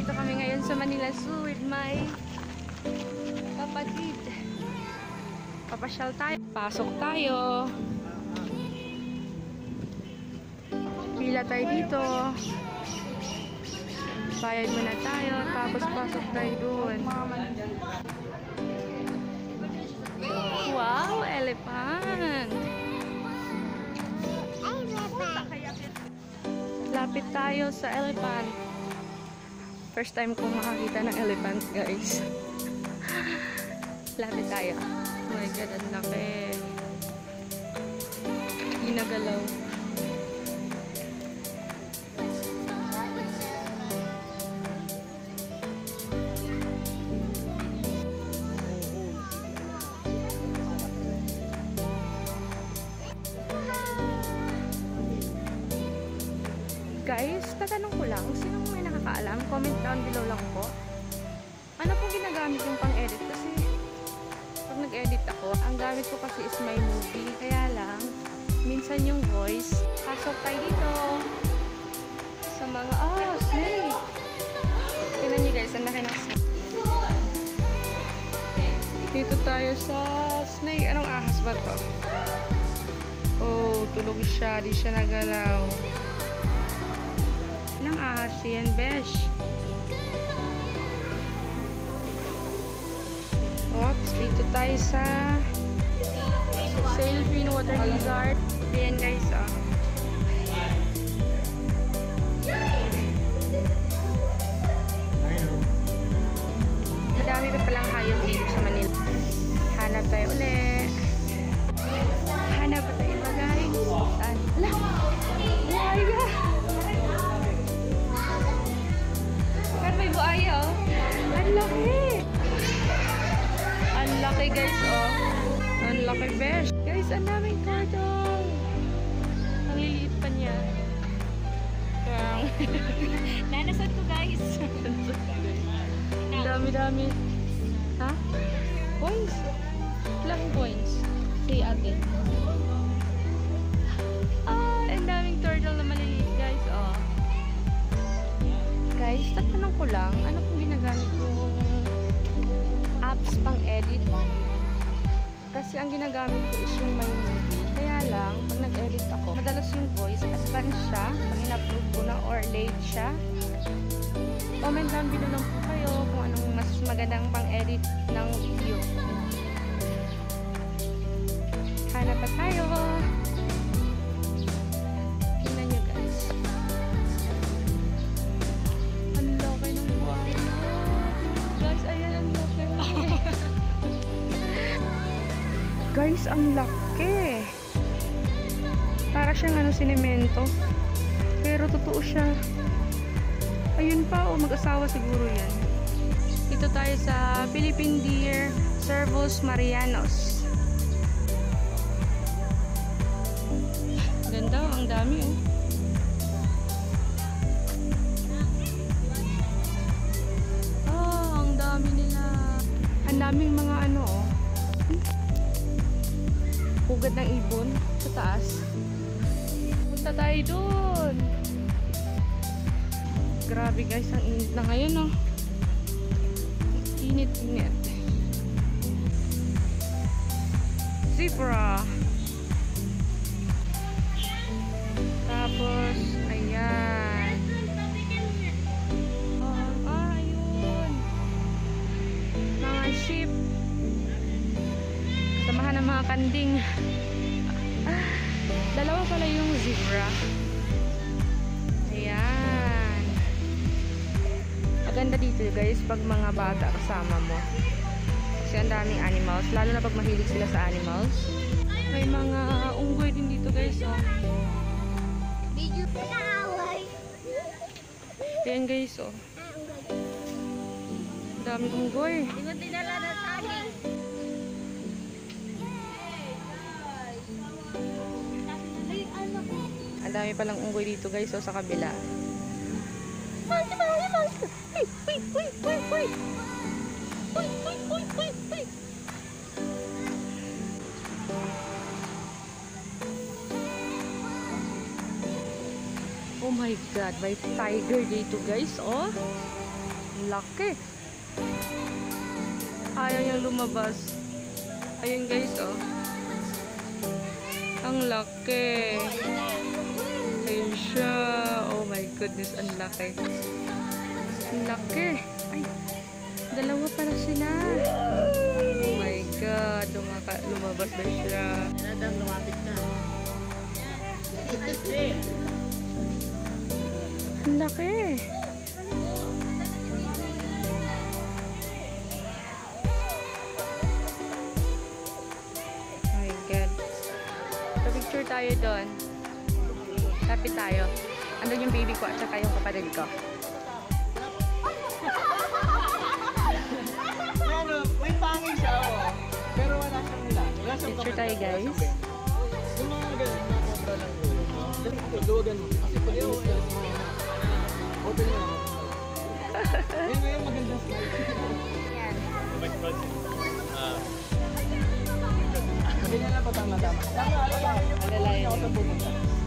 Nandito kami ngayon sa Manila Zoo with my kapatid. Papasyal tayo. Pasok tayo. Pila tayo dito. Bayad muna tayo. Tapos pasok tayo doon. Wow, elephant! Lapit tayo sa elephant. First time kong makakita ng elephant, guys. Lapit tayo. Oh my God, ang laki. Ginagalaw. Guys, tatanong ko lang, sino may nakakaalam? Comment down below lang po. Ano po ginagamit yung pang-edit? Kasi pag nag-edit ako, ang gamit ko kasi is my movie. Kaya lang, minsan yung voice. Pasok tayo dito sa mga, snake! Tignan nyo guys, ang laki ng snake. Dito tayo sa snake. Anong ahas ba to? Oh, tulog siya. Di siya nagalaw. Ng ahas yan, besh. Oops, dito tayo sa Sailfin Water Lizard. Ayan guys, Madami pa palang hayop dito sa Manila. Hanap tayo ulit. Hanap pa tayo iba guys. Saan? Ala! Buhaya! May buhaya, Ang laki! Ang laki, guys, Ang laki, besh. Guys, ang daming turtle. Ang liliit pa niya. Nanasad ko, guys. Ang dami-dami. Ha? Coins? Ilang coins? Say, ate. Ang daming turtle na maliliit, guys, Guys, tatanong ko lang, ano kung ginagamit yung apps pang-edit? Kasi ang ginagamit ko is yung my movie. Kaya lang, pag nag-edit ako, madalas yung voice, advance siya, pag in-upload ko na or late siya. Comment down below lang po kayo kung anong mas magandang pang-edit ng video. Hanap pa tayo! Tingnan nyo guys. Guys, ang laki. Para siyang sinemento. Pero totoo siya. Ayun pa, mag-asawa siguro yan. Dito tayo sa Philippine Deer Cervus Marianos. Ganda, ang dami ang dami nila. Ang daming mga pugad ng ibon sa taas. Punta tayo doon. Grabe guys, ang init na ngayon Init-init. Zebra. Tapos, ayan. Ayun. Mga sheep. Samahan ng mga kanding. Dalawa pala yung zebra. Ayan. Maganda dito guys pag mga bata kasama mo. Kasi ang daming animals. Lalo na pag mahilig sila sa animals. May mga unggoy din dito guys. Ayan guys Ang daming unggoy. Hindi dinala na saging. Ang dami palang unggoy dito guys sa kabila. Oh my God, may tiger dito guys, oh. Laki. Ayaw niyang lumabas. Ayun guys, oh. Ang laki. Ayun siya. Oh my goodness, ang laki. Ang laki. Ay, dalawa pala sila. Oh my God. Lumabas na siya. Nadang lumapit na. Ang laki. Oh my God. Pa-picture tayo doon. Lapit tayo. Andun yung baby ko at saka yung kapatid ko. Ano, may pangin siya, oh. Pero wala siyang nila. Wala siyang Picture tayo, guys. Yung mga ganun, mga kontra lang yun. Pagduwagan mo. Kasi pag yung open mo. Yun nga yung magandang slide. Yan. Sabi niya lang pa tama-tama. Alalayan ako sa pumunta.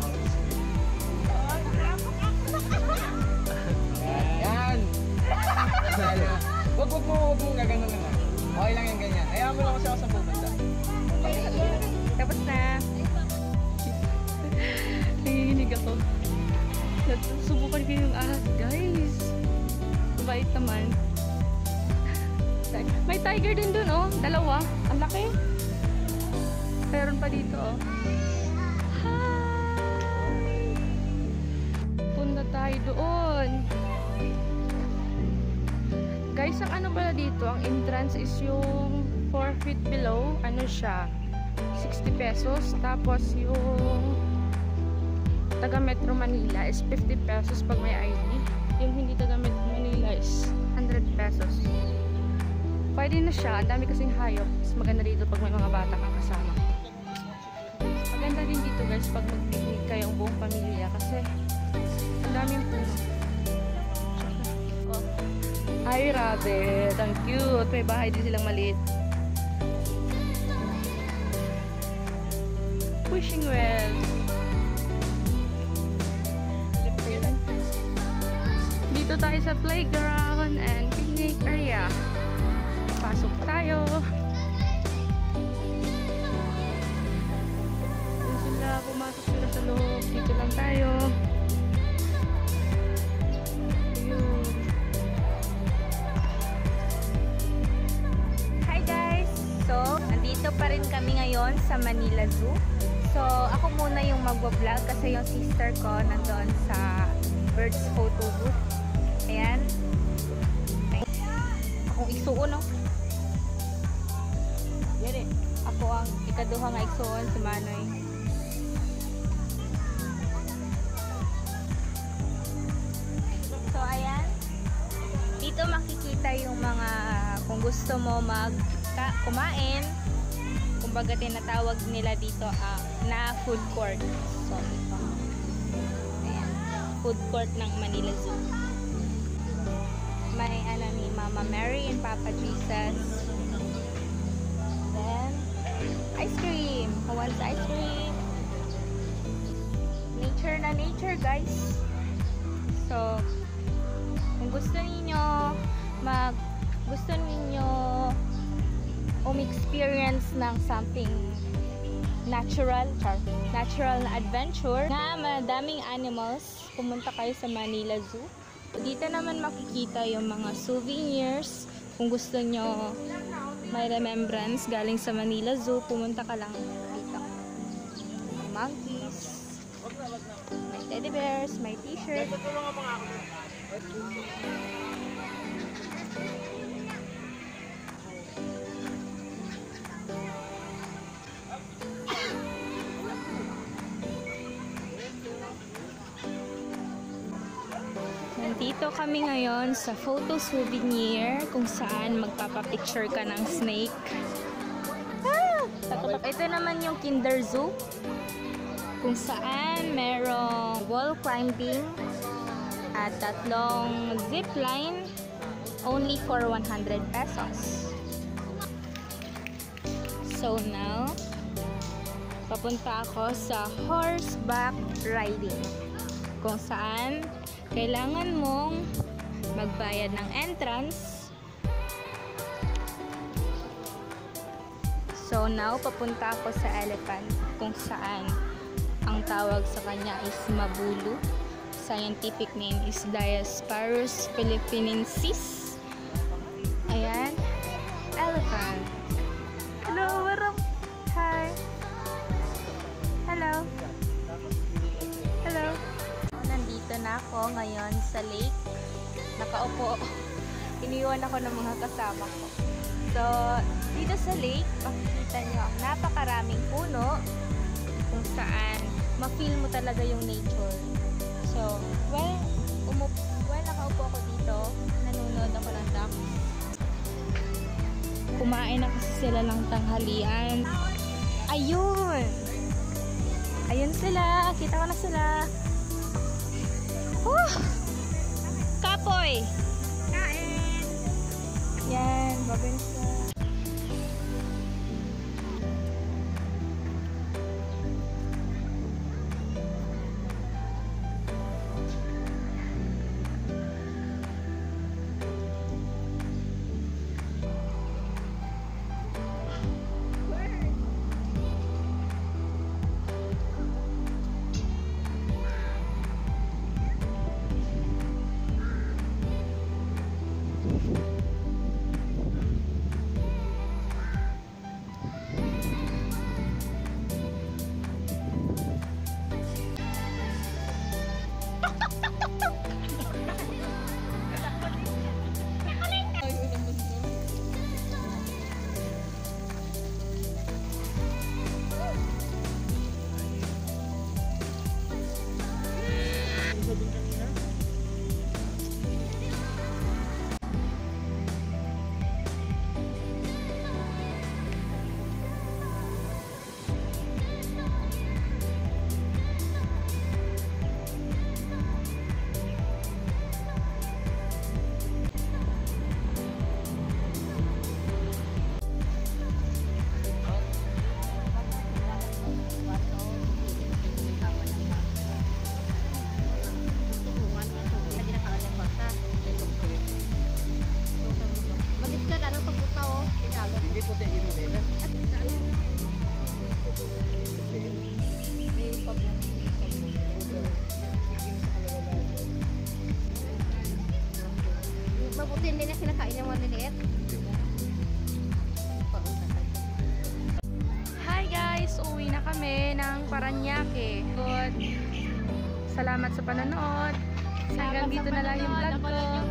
Yan! Huwag mo gaganon na nga. Okay lang yung ganyan. Ayaw mo lang kasi ako sa pumunta. Tapos na. Nangihinig ako. Subukan ko yung ahas, guys. Mabait naman. May tiger din dun, oh. Dalawa. Ang laki. Meron pa dito, oh. Hi! Punta tayo doon. Guys, ang ano pala dito, ang entrance is yung 4 feet below. Ano siya? 60 pesos. Tapos yung taga Metro Manila is 50 pesos pag may ID. Yung hindi taga Metro Manila is 100 pesos. Pwede na siya. Ang dami kasing hayop. Mas maganda dito pag may mga bata kang kasama. Maganda din dito guys pag mag-picnic kayong buong pamilya kasi ang daming puno. Oh. Ay, rabbit. Ang cute. May bahay din silang maliit. Wishing well. Dito tayo sa playground and picnic area. Pasok tayo. Doon sila, pumasok sila sa loob. Dito lang tayo. Ayun. Hi guys! So, nandito pa rin kami ngayon sa Manila Zoo. So, ako muna yung magwa-vlog kasi yung sister ko nandoon sa birds photo booth. Ayan. Akong igsuon, no? Yan eh. Ako ang ikaduha nga igsuon, si Manoy. So, ayan. Dito makikita yung mga kung gusto mo kumain. Kumbaga tinatawag nila dito na food court. So, ito. Ayan. Food court ng Manila Zoo. May ni Mama Mary and Papa Jesus. Then, ice cream. Who wants ice cream? Nature na nature, guys. So, kung gusto ninyo experience ng something natural na adventure na madaming animals, pumunta kayo sa Manila Zoo. Dito naman makikita yung mga souvenirs. Kung gusto nyo may remembrance galing sa Manila Zoo, pumunta ka lang dito. May monkeys, may teddy bears, may t-shirt. Nandito kami ngayon sa photo souvenir kung saan magpapapicture ka ng snake. Ito naman yung Kinder Zoo kung saan merong wall climbing at 3 zip line only for 100 pesos. So now, papunta ako sa horseback riding kung saan kailangan mong magbayad ng entrance. So now, papunta ako sa elephant kung saan ang tawag sa kanya is mabulu. Scientific name is Diospyros philippinensis. Ayan. Elephant. Hello, what up? Hi. Hello. Hello. Nandito na ako ngayon sa lake. Nakaupo. Iniwan ako ng mga kasama ko. So, dito sa lake, makikita nyo ang napakaraming puno kung saan ma-feel mo talaga yung nature. So, nakaupo ako dito. Nanonood ako ng ducks. Kumain na kasi sila ng tanghalian. Ayun! Ayun sila. Kita ko na sila. Kapoy! Kain! Yan. Babinsa. Mabuti hindi na kinakain yung maliliit. Hi guys! Uwi na kami ng Paranaque. Good. Salamat sa panonood. Hanggang dito na lang yung vlog ko.